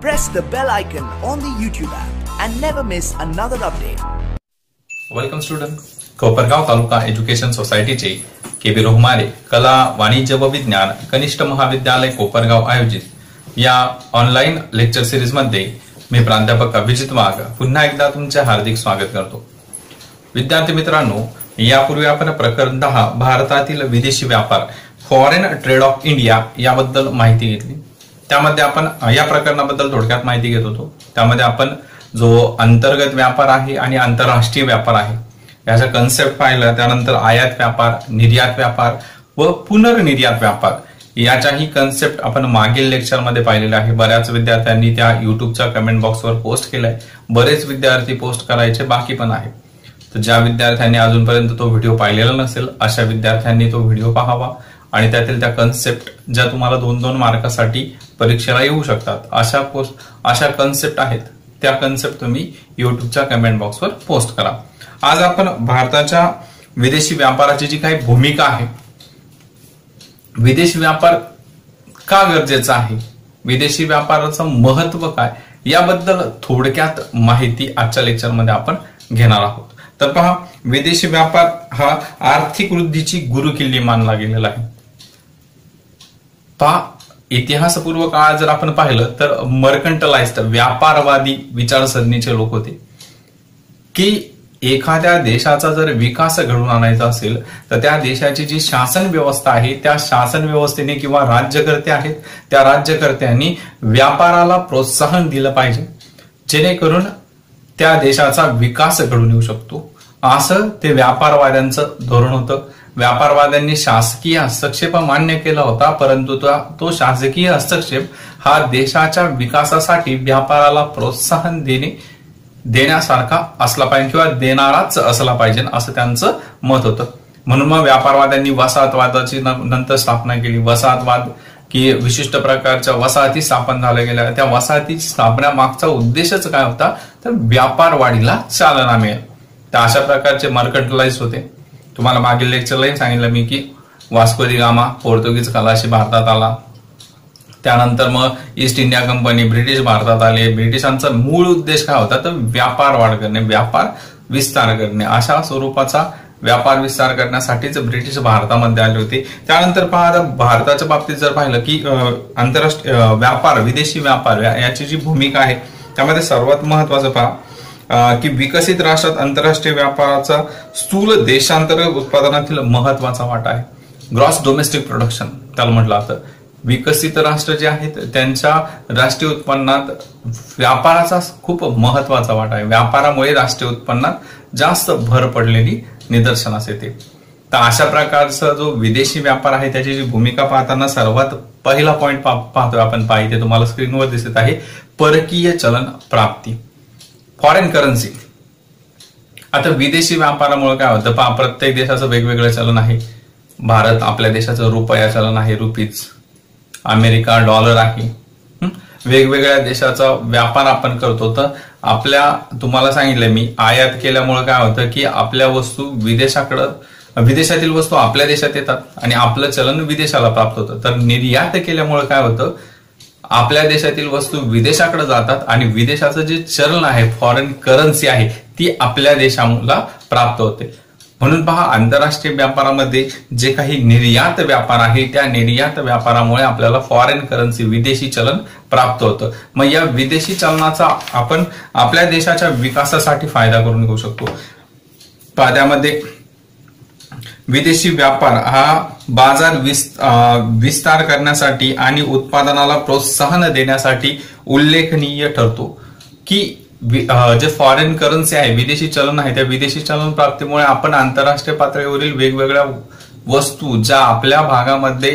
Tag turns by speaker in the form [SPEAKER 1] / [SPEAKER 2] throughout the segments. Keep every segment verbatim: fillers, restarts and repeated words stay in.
[SPEAKER 1] press the bell icon on the YouTube app and never miss another update.
[SPEAKER 2] Welcome student. Kopargaon taluka education सोसायटीचे K बी रोहमारे कला वाणिज्य व विज्ञान कनिष्ठ महाविद्यालय कोपरगाव आयोजित या ऑनलाईन लेक्चर सिरीज मध्ये मी प्राध्यापक अभिजित वाघ पुन्हा एकदा तुमचे हार्दिक स्वागत करतो. विद्यार्थी मित्रांनो, यापूर्वी आपण प्रकरण दहा भारतातील विदेशी व्यापार फॉरेन ट्रेड ऑफ इंडिया याबद्दल माहिती घेतली. त्यामध्ये आपण या प्रकरणाबद्दल थोडक्यात माहिती घेत होतो. त्यामध्ये आपण जो अंतर्गत व्यापार आहे आणि आंतरराष्ट्रीय व्यापार आहे याचा कन्सेप्ट पाहिला. त्यानंतर आयात व्यापार, निर्यात व्यापार व पुनर्निर्यात व्यापार याच्याही कन्सेप्ट आपण मागील लेक्चरमध्ये पाहिलेला आहे. बऱ्याच विद्यार्थ्यांनी त्या युट्यूबच्या कमेंट बॉक्सवर पोस्ट केलाय. बरेच विद्यार्थी पोस्ट करायचे बाकी पण आहे. तर ज्या विद्यार्थ्यांनी अजूनपर्यंत तो व्हिडिओ पाहिलेला नसेल अशा विद्यार्थ्यांनी तो व्हिडिओ पाहावा आणि त्यातील त्या कन्सेप्ट ज्या तुम्हाला दोन दोन मार्कासाठी परीक्षेला येऊ शकतात अशा पोस्ट अशा कन्सेप्ट आहेत त्या कन्सेप्ट तुम्ही युट्यूबच्या कमेंट बॉक्सवर पोस्ट करा. आज आपण भारताच्या विदेशी व्यापाराची जी काही भूमिका आहे, विदेशी व्यापार का गरजेचा आहे, विदेशी व्यापाराचं महत्व काय याबद्दल थोडक्यात माहिती आजच्या लेक्चरमध्ये आपण घेणार आहोत. तर पहा, विदेशी व्यापार हा आर्थिक वृद्धीची गुरुकिल्ली मानला गेलेला आहे. पहा, इतिहासपूर्व काळात जर आपण पाहिलं तर मर्कंटलाइज्ड व्यापारवादी विचारसरणीचे लोक होते की एखाद्या देशाचा जर विकास घडवून आणायचा असेल तर त्या देशाची जी शासन व्यवस्था आहे त्या शासन व्यवस्थेने किंवा राज्यकर्ते आहेत त्या राज्यकर्त्यांनी व्यापाराला प्रोत्साहन दिलं पाहिजे जेणेकरून त्या देशाचा विकास घडून येऊ शकतो. असं ते व्यापारवाद्यांचं धोरण होतं. व्यापारवाद्यांनी शासकीय हस्तक्षेप मान्य केला होता, परंतु तो शासकीय हस्तक्षेप हा देशाच्या विकासासाठी व्यापाराला प्रोत्साहन देणे देण्यासारखा असला पाहिजे किंवा देणाराच असला पाहिजे असं त्यांचं मत होतं. म्हणून मग व्यापारवाद्यांनी वसाहतवादाची नंतर स्थापना केली. वसाहतवाद की विशिष्ट प्रकारच्या वसाहती स्थापन झाल्या गेल्या. त्या वसाहती स्थापना मागचा उद्देशच काय होता तर व्यापार वाढीला चालना मिळेल. तर अशा प्रकारचे मर्कंटलाइज होते. तुम्हाला मागील लेक्चरलाही सांगितलं मी की वास्को दी गामा पोर्तुगीज खलाशी भारतात आला. त्यानंतर मग ईस्ट इंडिया कंपनी ब्रिटिश भारतात आले. ब्रिटिशांचा मूळ उद्देश काय होता तर व्यापार वाढ करणे, व्यापार विस्तार करणे. अशा स्वरूपाचा व्यापार विस्तार करण्यासाठीच ब्रिटिश भारतामध्ये आले होते. त्यानंतर पहा, भारताच्या बाबतीत जर पाहिलं की आंतरराष्ट्रीय व्यापार, विदेशी व्यापार याची जी भूमिका आहे त्यामध्ये सर्वात महत्वाचं पहा की विकसित राष्ट्रात आंतरराष्ट्रीय व्यापाराचा स्थूल देशांतर्गत उत्पादनातील महत्वाचा वाटा आहे. ग्रॉस डोमेस्टिक प्रोडक्शन त्याला म्हटलं जातं. विकसित राष्ट्र जे आहेत त्यांच्या राष्ट्रीय उत्पन्नात व्यापाराचा खूप महत्वाचा वाटा आहे. व्यापारामुळे राष्ट्रीय उत्पन्नात जास्त भर पडलेली निदर्शनास येते. तर अशा प्रकारचा जो विदेशी व्यापार आहे त्याची जी भूमिका पाहताना सर्वात पहिला पॉइंट पाहतोय आपण, पाहिजे तुम्हाला स्क्रीनवर दिसत आहे, परकीय चलन प्राप्ती, फॉरेन करन्सी. आता विदेशी व्यापारामुळे काय होतं पहा, प्रत्येक देशाचं वेगवेगळं चलन आहे. भारत आपल्या देशाचं रुपया चलन आहे, रुपीज. अमेरिका डॉलर आहे. वेगवेगळ्या देशाचा व्यापार आपण करतो. तर आपल्या तुम्हाला सांगितलं मी, आयात केल्यामुळे काय होतं की आपल्या वस्तू विदेशाकडं विदेशातील वस्तू आपल्या देशात येतात आणि आपलं चलन विदेशाला प्राप्त होतं. तर निर्यात केल्यामुळे काय होतं, आपल्या देशातील वस्तू विदेशाकडे जातात आणि विदेशाचं जे चलन आहे, फॉरेन करन्सी आहे, ती आपल्या देशाला प्राप्त होते. म्हणून पहा, आंतरराष्ट्रीय व्यापारामध्ये जे काही निर्यात व्यापार आहे त्या निर्यात व्यापारामुळे आपल्याला फॉरेन करन्सी, विदेशी चलन प्राप्त होतं. मग या विदेशी चलनाचा आपण आपल्या देशाच्या विकासासाठी फायदा करून घेऊ शकतो. त्यामध्ये विदेशी व्यापार हा बाजार विस्तार करण्यासाठी आणि उत्पादनाला प्रोत्साहन देण्यासाठी उल्लेखनीय ठरतो की जे फॉरेन करन्सी आहे, विदेशी चलन आहे, त्या विदेशी चलन प्राप्तीमुळे आपण आंतरराष्ट्रीय पातळीवरील वेगवेगळ्या वस्तू ज्या आपल्या भागामध्ये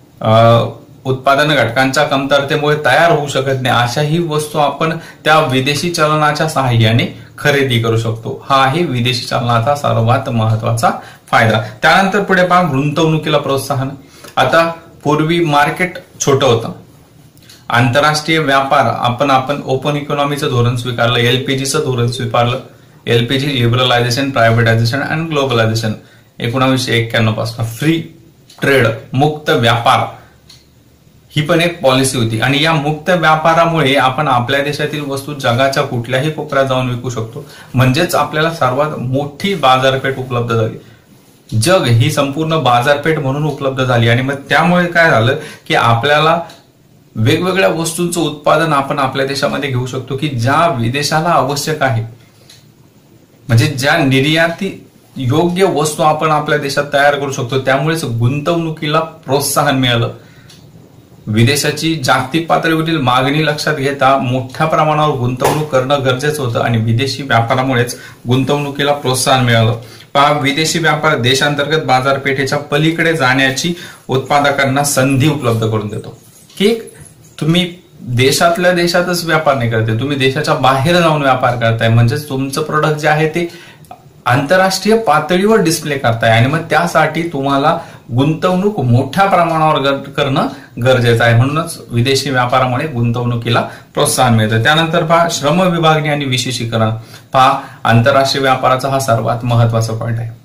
[SPEAKER 2] उत्पादन घटकांच्या कमतरतेमुळे तयार होऊ शकत नाही अशाही वस्तू आपण त्या विदेशी चलनाच्या सहाय्याने खरेदी करू शकतो. हा आहे विदेशी चलनाचा सर्वात महत्वाचा फायदा. त्यानंतर पुढे पहा, गुंतवणुकीला प्रोत्साहन. आता पूर्वी मार्केट छोटं होतं. आंतरराष्ट्रीय व्यापार आपण आपण ओपन इकॉनॉमीचं धोरण स्वीकारलं, एलपीजीचं धोरण स्वीकारलं. LPG liberalisation, privatisation and globalisation एकोणावीसशे एक्क्याण्णव पासून फ्री ट्रेड, मुक्त व्यापार ही पण एक पॉलिसी होती. आणि या मुक्त व्यापारामुळे आपण आपल्या देशातील वस्तू जगाच्या कुठल्याही कोपऱ्यात जाऊन विकू शकतो. म्हणजेच आपल्याला सर्वात मोठी बाजारपेठ उपलब्ध झाली. जग ही संपूर्ण बाजारपेठ म्हणून उपलब्ध झाली. आणि मग त्यामुळे काय झालं की आपल्याला वेगवेगळ्या वस्तूंचं उत्पादन आपण आपल्या देशामध्ये घेऊ शकतो की ज्या विदेशाला आवश्यक आहे. म्हणजे ज्या निर्याती योग्य वस्तू आपण आपल्या देशात तयार करू शकतो. त्यामुळेच गुंतवणुकीला प्रोत्साहन मिळालं. विदेशाची जागतिक पातळीवरील मागणी लक्षात घेता मोठ्या प्रमाणावर गुंतवणूक करणं गरजेचं होतं आणि विदेशी व्यापारामुळेच गुंतवणुकीला प्रोत्साहन मिळालं. पहा, विदेशी व्यापार देशांतर्गत बाजारपेठेच्या पलीकडे जाण्याची उत्पादकांना संधी उपलब्ध करून देतो. की तुम्ही देशातल्या देशातच व्यापार नाही करते, तुम्ही देशाच्या बाहेर जाऊन व्यापार करताय. म्हणजेच तुमचं प्रोडक्ट जे आहे ते आंतरराष्ट्रीय पातळीवर डिस्प्ले करताय. आणि मग त्यासाठी तुम्हाला गुंतवणूक मोठ्या प्रमाणावर करणं गरजेचं आहे. म्हणूनच विदेशी व्यापारामुळे गुंतवणुकीला प्रोत्साहन मिळतं. त्यानंतर पहा, श्रम विभागणी आणि विशेषीकरण. पहा, आंतरराष्ट्रीय व्यापाराचा हा सर्वात महत्वाचा पॉईंट आहे.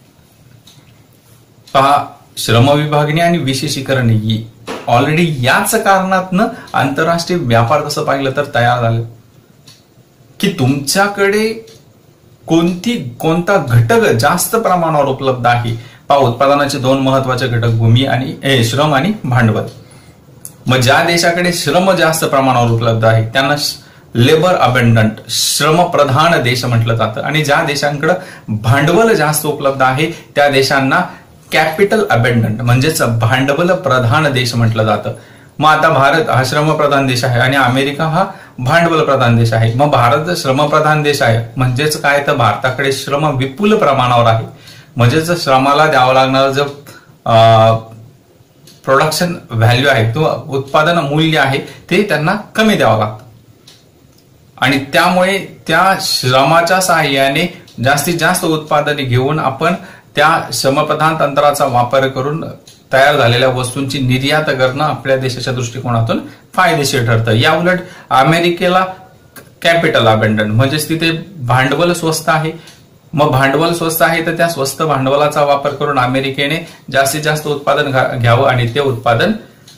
[SPEAKER 2] पहा, श्रम विभागणी आणि विशेषीकरण ही ऑलरेडी याच कारणातनं आंतरराष्ट्रीय व्यापार कसं पाहिलं तर तयार झालं की तुमच्याकडे कोणती कोणता घटक जास्त प्रमाणावर उपलब्ध आहे. पहा, उत्पादनाचे दोन महत्वाचे घटक भूमी आणि श्रम आणि भांडवल. मग ज्या देशाकडे श्रम जास्त प्रमाणावर उपलब्ध आहे त्यांना लेबर अबंडंट श्रम प्रधान देश म्हटलं जातं. आणि ज्या देशांकडे भांडवल जास्त उपलब्ध आहे त्या देशांना कॅपिटल अबंडंट म्हणजेच भांडवल प्रधान देश म्हटलं जातं. मग आता भारत हा श्रमप्रधान देश आहे आणि अमेरिका हा भांडवल प्रधान देश आहे. मग भारत श्रमप्रधान देश आहे म्हणजेच काय तर भारताकडे श्रम विपुल प्रमाणावर आहे. म्हणजेच श्रमाला द्यावं लागणारं जे प्रोडक्शन व्हॅल्यू आहे किंवा उत्पादन मूल्य आहे ते त्यांना कमी द्यावं लागतं. आणि त्यामुळे त्या श्रमाच्या सहाय्याने जास्तीत जास्त उत्पादने घेऊन आपण त्या श्रमप्रधान तंत्राचा वापर करून तयार झालेल्या वस्तूंची निर्यात करणं आपल्या देशाच्या दृष्टिकोनातून फायदेशीर ठरतं. या उलट अमेरिकेला कॅपिटल अबंडंट म्हणजेच तिथे भांडवल स्वस्त आहे. मग भांडवल स्वस्त आहे तर त्या स्वस्त भांडवलाचा वापर करून अमेरिकेने जास्तीत जास्त उत्पादन घ्यावं आणि ते उत्पादन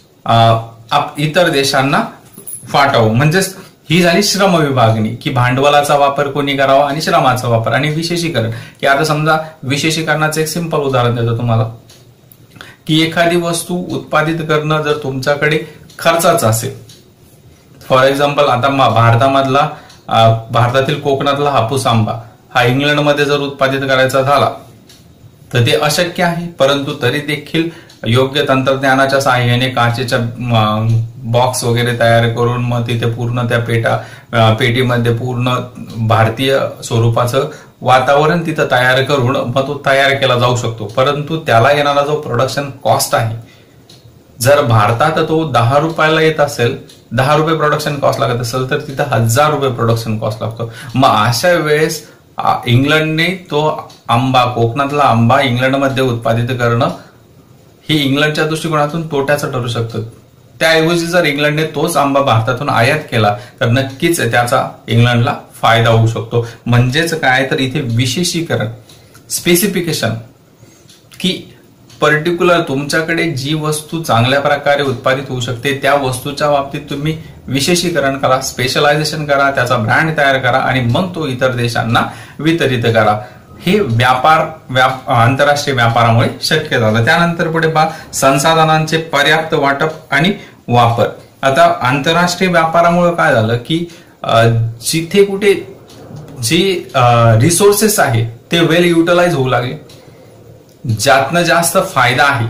[SPEAKER 2] इतर देशांना वाटावं. म्हणजेच ही झाली श्रम विभागणी की भांडवलाचा वापर कोणी करावा आणि श्रमाचा वापर. आणि विशेषीकरण की आता समजा विशेषीकरणाचं एक सिंपल उदाहरण देतो तुम्हाला की एखादी वस्तू उत्पादित करणं जर तुमच्याकडे खर्चाचं असेल. फॉर एक्झाम्पल आता भारतामधला भारतातील कोकणातला हापूस आंबा हा इंग्लंडमध्ये जर उत्पादित करायचा झाला तर ते अशक्य आहे. परंतु तरी देखील योग्य तंत्रज्ञानाच्या सहाय्याने काचेच्या बॉक्स वगैरे तयार करून मग तिथे पूर्ण त्या पेटा पेटीमध्ये पूर्ण भारतीय स्वरूपाचं वातावरण तिथं तयार करून मग तो तयार केला जाऊ शकतो. परंतु त्याला येणारा जो प्रोडक्शन कॉस्ट आहे जर भारतात तो दहा रुपयाला येत असेल, दहा रुपये प्रोडक्शन कॉस्ट लागत असेल तर तिथं हजार रुपये प्रोडक्शन कॉस्ट लागतो. मग अशा वेळेस इंग्लंडने तो आंबा कोकणातला आंबा इंग्लंडमध्ये उत्पादित करणं ही इंग्लंडच्या दृष्टिकोनातून तोट्याचं ठरू शकतं. त्याऐवजी जर इंग्लंडने तोच आंबा भारतातून आयात केला तर नक्कीच त्याचा इंग्लंडला फायदा होऊ शकतो. म्हणजेच काय तर इथे विशेषीकरण स्पेसिफिकेशन की पर्टिक्युलर तुमच्याकडे जी वस्तू चांगल्या प्रकारे उत्पादित होऊ शकते त्या वस्तूच्या बाबतीत तुम्ही विशेषीकरण करा, स्पेशलायझेशन करा, त्याचा ब्रँड तयार करा आणि मग तो इतर देशांना वितरित करा. हे व्यापार व्याप आंतरराष्ट्रीय व्यापारामुळे शक्य झालं. त्यानंतर पुढे पहा संसाधनांचे पर्याप्त वाटप आणि वापर. आता आंतरराष्ट्रीय व्यापारामुळे काय झालं की जिथे कुठे जे रिसोर्सेस आहे ते वेल युटिलाइज होऊ लागले, ज्यातनं जास्त फायदा आहे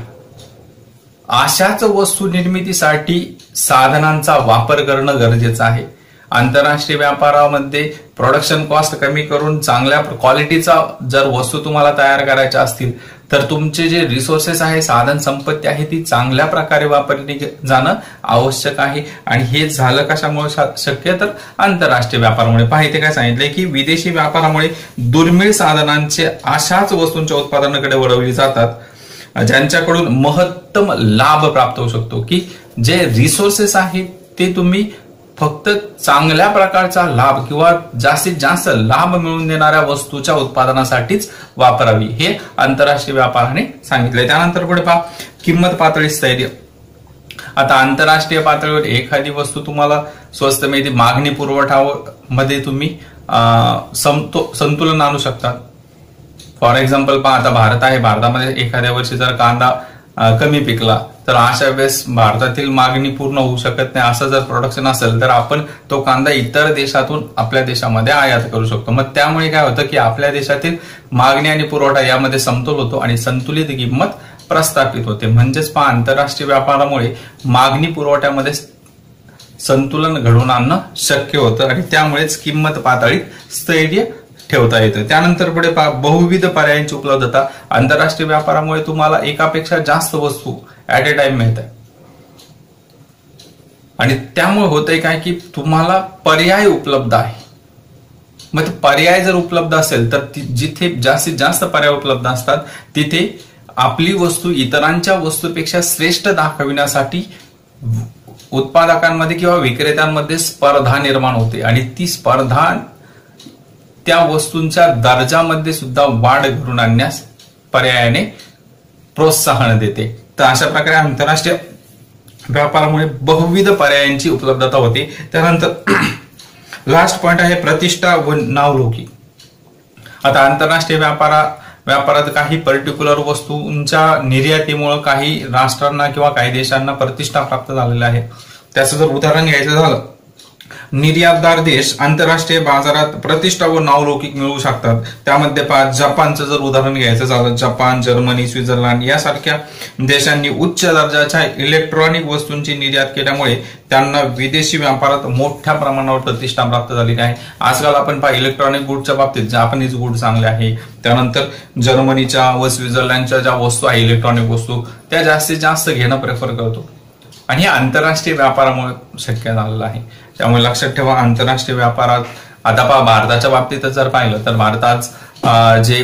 [SPEAKER 2] अशाच वस्तू निर्मितीसाठी साधनांचा वापर करणं गरजेचं आहे. आंतरराष्ट्रीय व्यापारामध्ये प्रोडक्शन कॉस्ट कमी करून चांगल्या क्वालिटीचा जर वस्तू तुम्हाला तयार करायच्या असतील तर तुमचे जे रिसोर्सेस आहे, साधन संपत्ती आहे ती चांगल्या प्रकारे वापरली जाणं आवश्यक आहे. आणि हे झालं कशामुळे शक्य तर आंतरराष्ट्रीय व्यापारामुळे. पहा इथे काय सांगितलंय की विदेशी व्यापारामुळे दुर्मिळ साधनांचे अशाच वस्तूंच्या उत्पादनाकडे वळवली जातात ज्यांच्याकडून महत्तम लाभ प्राप्त होऊ शकतो. की जे रिसोर्सेस आहेत ते तुम्ही फक्त चांगल्या प्रकारचा लाभ किंवा जास्तीत जास्त लाभ मिळवून देणाऱ्या वस्तूच्या उत्पादनासाठीच वापरावी हे आंतरराष्ट्रीय व्यापाराने सांगितलंय. त्यानंतर पुढे पहा किंमत पातळी स्थैर्य. आता आंतरराष्ट्रीय पातळीवर एखादी वस्तू तुम्हाला स्वस्त मिळते, मागणी पुरवठा मध्ये तुम्ही समतो संतुलन आणू शकतात. फॉर एक्झाम्पल पहा, आता भारत आहे, भारतामध्ये एखाद्या वर्षी जर कांदा कमी पिकला तर अशा वेळेस भारतातील मागणी पूर्ण होऊ शकत नाही. असं जर प्रोडक्शन असेल तर आपण तो कांदा इतर देशातून आपल्या देशामध्ये आयात करू शकतो. मग त्यामुळे काय होतं की आपल्या देशातील मागणी आणि पुरवठा यामध्ये समतोल होतो आणि संतुलित किंमत प्रस्थापित होते. म्हणजेच पहा, आंतरराष्ट्रीय व्यापारामुळे मागणी पुरवठ्यामध्ये संतुलन घडवून आणणं शक्य होतं आणि त्यामुळेच किंमत पातळीत स्थैर्य ठेवता येतं. त्यानंतर पुढे पहा, बहुविध पर्यायांची उपलब्धता. आंतरराष्ट्रीय व्यापारामुळे तुम्हाला एकापेक्षा जास्त वस्तू ऍट ए टाइम मिळत आहे आणि त्यामुळे होतंय काय की तुम्हाला पर्याय उपलब्ध आहे. मग पर्याय जर उपलब्ध असेल तर जिथे जास्तीत जास्त पर्याय उपलब्ध असतात तिथे आपली वस्तू इतरांच्या वस्तूपेक्षा श्रेष्ठ दाखविण्यासाठी उत्पादकांमध्ये किंवा विक्रेत्यांमध्ये स्पर्धा निर्माण होते आणि ती स्पर्धा त्या वस्तूंच्या दर्जामध्ये सुद्धा वाढ घडून आणण्यास पर्यायाने प्रोत्साहन देते. तर अशा प्रकारे आंतरराष्ट्रीय व्यापारामुळे बहुविध पर्यायांची उपलब्धता होते. त्यानंतर लास्ट पॉइंट आहे प्रतिष्ठा व नावलौकिक. आता आंतरराष्ट्रीय व्यापारा व्यापारात काही पर्टिक्युलर वस्तूंच्या निर्यातीमुळे काही राष्ट्रांना किंवा काही देशांना प्रतिष्ठा प्राप्त झालेली आहे. त्याचं जर उदाहरण घ्यायचं झालं, निर्यातदार देश आंतरराष्ट्रीय बाजारात प्रतिष्ठा व नावलौकिक मिळवू शकतात. त्यामध्ये पहा, जपानचं जर उदाहरण घ्यायचं झालं, जपान, जर्मनी, स्वित्झर्लंड यासारख्या देशांनी उच्च दर्जाच्या इलेक्ट्रॉनिक वस्तूंची निर्यात केल्यामुळे त्यांना विदेशी व्यापारात मोठ्या प्रमाणावर प्रतिष्ठा प्राप्त झालेली आहे. आजकाल आपण पहा, इलेक्ट्रॉनिक गुडच्या बाबतीत जापानीज गुड चांगले आहे. त्यानंतर जर्मनीच्या व स्वित्झर्लंडच्या ज्या वस्तू आहे इलेक्ट्रॉनिक वस्तू त्या जास्तीत जास्त घेणं प्रेफर करतो आणि हे आंतरराष्ट्रीय व्यापारामुळे शक्य झालेलं आहे. त्यामुळे लक्षात ठेवा, आंतरराष्ट्रीय व्यापारात आता पहा, भारताच्या बाबतीत जर पाहिलं तर भारतात जे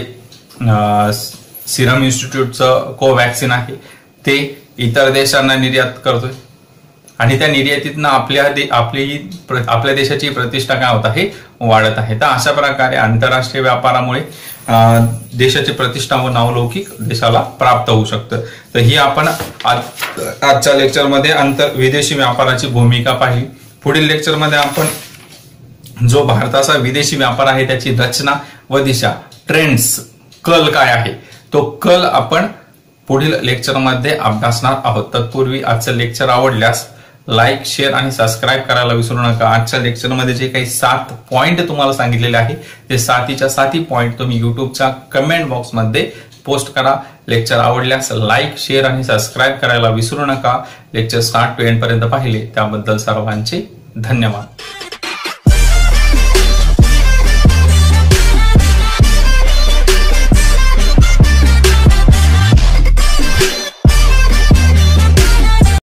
[SPEAKER 2] सिरम इन्स्टिट्यूटचं कोवॅक्सिन आहे ते इतर देशांना निर्यात करतोय आणि त्या निर्यातीतनं आपल्या आपली आपल्या देशाची प्रतिष्ठा काय होत आहे, वाढत आहे. तर अशा प्रकारे आंतरराष्ट्रीय व्यापारामुळे देशाची प्रतिष्ठा व नावलौकिक देशाला प्राप्त होऊ शकतं. तर ही आपण आजच्या लेक्चरमध्ये आंतर विदेशी व्यापाराची भूमिका पाहिली. पुढील लेक्चरमध्ये आपण जो भारताचा विदेशी व्यापार आहे त्याची रचना व दिशा, ट्रेंड्स, कल काय आहे तो कल आपण पुढील लेक्चरमध्ये अभ्यासणार आहोत. तत्पूर्वी आजचं लेक्चर आवडल्यास लाईक, शेअर आणि सबस्क्राईब करायला विसरू नका. आजच्या लेक्चरमध्ये जे काही सात पॉइंट तुम्हाला सांगितलेले आहे ते सातीच्या साती पॉइंट तुम्ही युट्यूबच्या कमेंट बॉक्समध्ये पोस्ट करा. लेक्चर आवडल्यास लाईक, शेअर आणि सबस्क्राईब करायला विसरू नका. लेक्चर स्टार्ट टू एंड पर्यंत पाहिले त्याबद्दल सर्वांचे धन्यवाद.